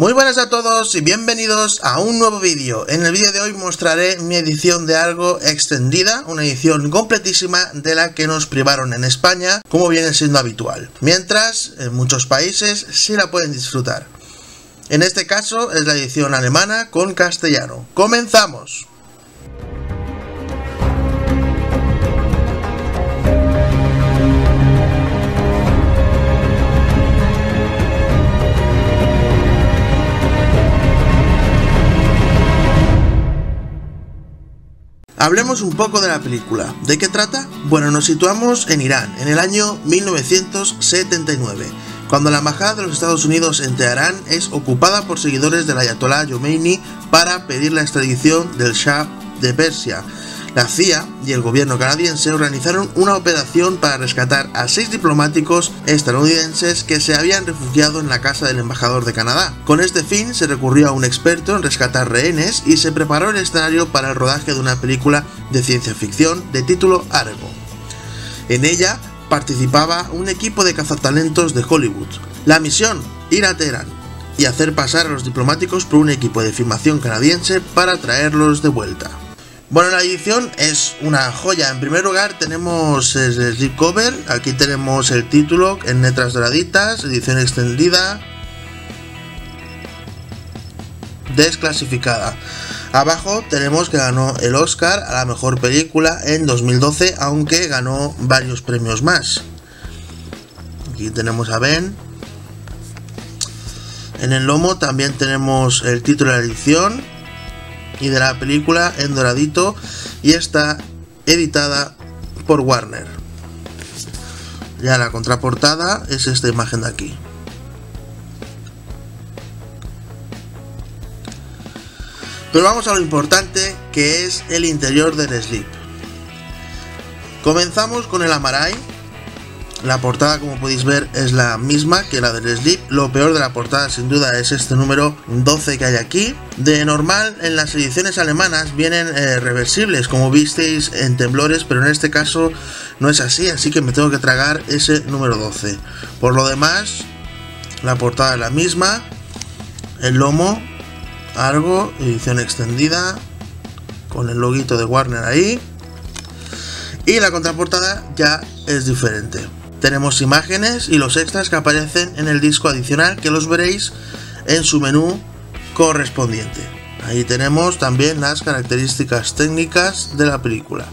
Muy buenas a todos y bienvenidos a un nuevo vídeo. En el vídeo de hoy mostraré mi edición de Argo extendida, una edición completísima de la que nos privaron en España, como viene siendo habitual, mientras en muchos países sí la pueden disfrutar. En este caso es la edición alemana con castellano. ¡Comenzamos! Hablemos un poco de la película. ¿De qué trata? Bueno, nos situamos en Irán, en el año 1979, cuando la embajada de los Estados Unidos en Teherán es ocupada por seguidores del Ayatolá Jomeini para pedir la extradición del Shah de Persia. La CIA y el gobierno canadiense organizaron una operación para rescatar a 6 diplomáticos estadounidenses que se habían refugiado en la casa del embajador de Canadá. Con este fin se recurrió a un experto en rescatar rehenes y se preparó el escenario para el rodaje de una película de ciencia ficción de título Argo. En ella participaba un equipo de cazatalentos de Hollywood. La misión: ir a Teherán y hacer pasar a los diplomáticos por un equipo de filmación canadiense para traerlos de vuelta. Bueno, la edición es una joya. En primer lugar tenemos el slipcover, aquí tenemos el título en letras doraditas, edición extendida, desclasificada. Abajo tenemos que ganó el Oscar a la mejor película en 2012, aunque ganó varios premios más. Aquí tenemos a Ben. En el lomo también tenemos el título de la edición y de la película en doradito, y está editada por Warner. Ya la contraportada es esta imagen de aquí. Pero vamos a lo importante, que es el interior del slip. Comenzamos con el Amaray. La portada, como podéis ver, es la misma que la del slip. Lo peor de la portada sin duda es este número 12 que hay aquí. De normal en las ediciones alemanas vienen reversibles, como visteis en Temblores, pero en este caso no es así, así que me tengo que tragar ese número 12. Por lo demás, la portada es la misma. El lomo, Argo, edición extendida, con el loguito de Warner ahí. Y la contraportada ya es diferente. Tenemos imágenes y los extras que aparecen en el disco adicional, que los veréis en su menú correspondiente. Ahí tenemos también las características técnicas de la película.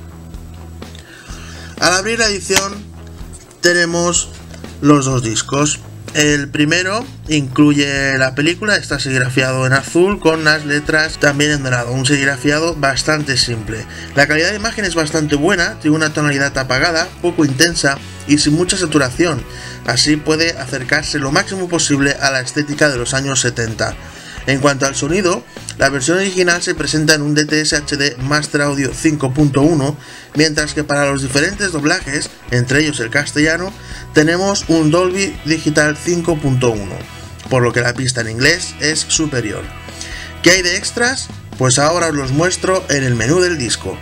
Al abrir la edición tenemos los dos discos. El primero incluye la película, está serigrafiado en azul con las letras también en dorado, un serigrafiado bastante simple. La calidad de imagen es bastante buena, tiene una tonalidad apagada, poco intensa y sin mucha saturación, así puede acercarse lo máximo posible a la estética de los años 70. En cuanto al sonido, la versión original se presenta en un DTS HD Master Audio 5.1, mientras que para los diferentes doblajes, entre ellos el castellano, tenemos un Dolby Digital 5.1, por lo que la pista en inglés es superior. ¿Qué hay de extras? Pues ahora os los muestro en el menú del disco.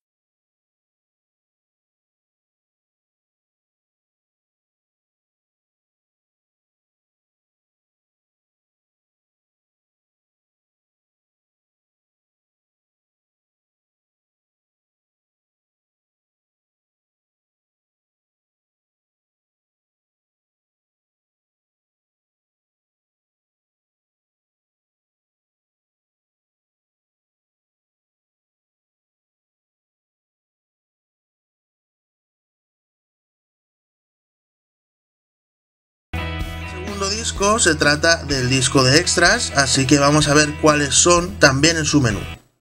Disco se trata del disco de extras, así que vamos a ver cuáles son también en su menú.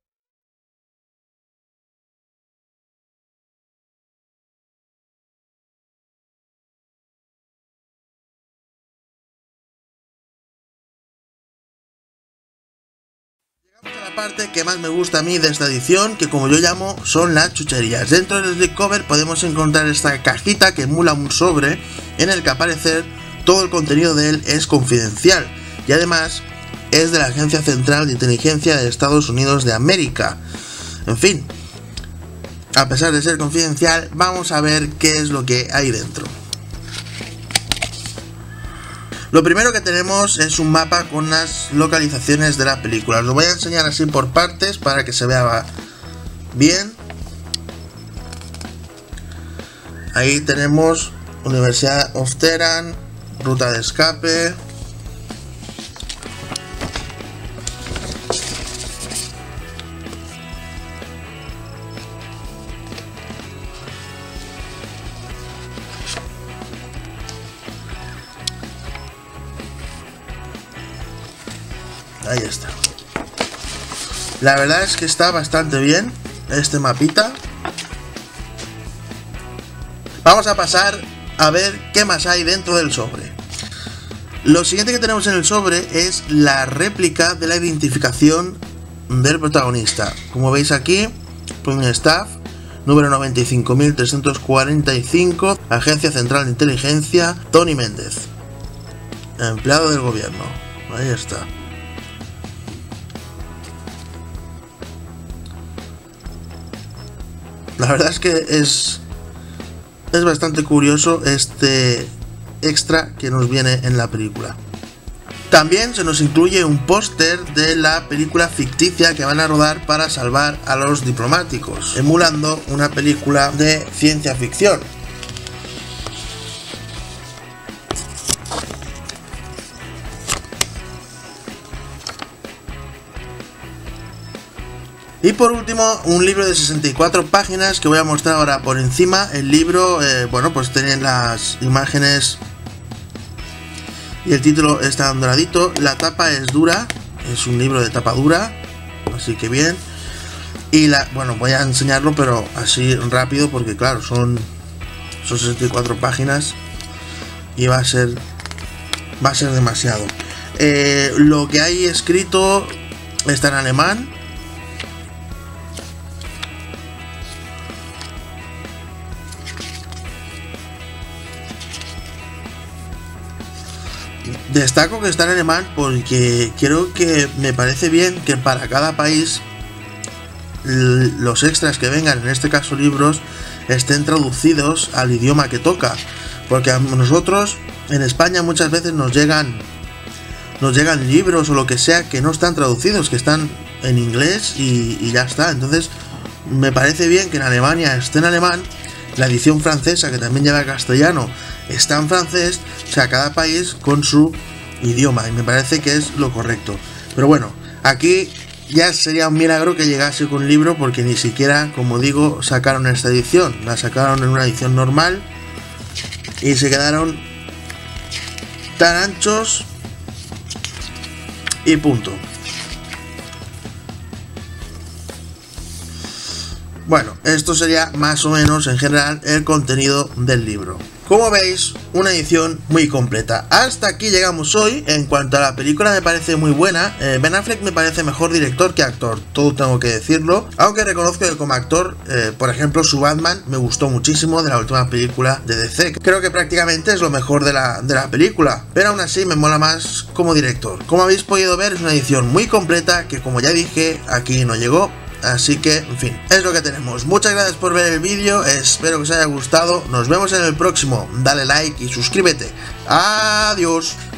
Llegamos a la parte que más me gusta a mí de esta edición, que como yo llamo son las chucherías. Dentro del slipcover podemos encontrar esta cajita que emula un sobre en el que aparecer todo el contenido de él es confidencial y además es de la Agencia Central de Inteligencia de Estados Unidos de América. En fin, a pesar de ser confidencial, vamos a ver qué es lo que hay dentro. Lo primero que tenemos es un mapa con las localizaciones de la película. Os lo voy a enseñar así por partes para que se vea bien. Ahí tenemos Universidad of Tehran, ruta de escape. Ahí está. La verdad es que está bastante bien este mapita. Vamos a pasar a ver qué más hay dentro del sobre. Lo siguiente que tenemos en el sobre es la réplica de la identificación del protagonista. Como veis aquí, Point Staff, número 95.345, Agencia Central de Inteligencia, Tony Méndez, empleado del gobierno. Ahí está. La verdad es que es bastante curioso este extra que nos viene en la película. También se nos incluye un póster de la película ficticia que van a rodar para salvar a los diplomáticos, emulando una película de ciencia ficción. Y por último, un libro de 64 páginas que voy a mostrar ahora por encima. El libro, bueno, pues tiene las imágenes y el título está doradito. La tapa es dura, es un libro de tapa dura, así que bien. Y bueno, voy a enseñarlo, pero así rápido, porque claro, son 64 páginas y va a ser demasiado. Lo que hay escrito está en alemán. Destaco que está en alemán porque creo que me parece bien que para cada país los extras que vengan, en este caso libros, estén traducidos al idioma que toca, porque a nosotros en España muchas veces nos llegan libros o lo que sea que no están traducidos, que están en inglés y ya está. Entonces me parece bien que en Alemania esté en alemán, la edición francesa que también lleva castellano está en francés, o sea, cada país con su idioma, y me parece que es lo correcto. Pero bueno, aquí ya sería un milagro que llegase con libro, porque ni siquiera, como digo, sacaron esta edición, la sacaron en una edición normal y se quedaron tan anchos y punto. Bueno, esto sería más o menos en general el contenido del libro. Como veis, una edición muy completa. Hasta aquí llegamos hoy. En cuanto a la película, me parece muy buena. Ben Affleck me parece mejor director que actor, todo tengo que decirlo. Aunque reconozco que como actor, por ejemplo, su Batman me gustó muchísimo, de la última película de DC. Creo que prácticamente es lo mejor de la película, pero aún así me mola más como director. Como habéis podido ver, es una edición muy completa que, como ya dije, aquí no llegó. Así que, en fin, es lo que tenemos. Muchas gracias por ver el vídeo, espero que os haya gustado. Nos vemos en el próximo. Dale like y suscríbete. Adiós.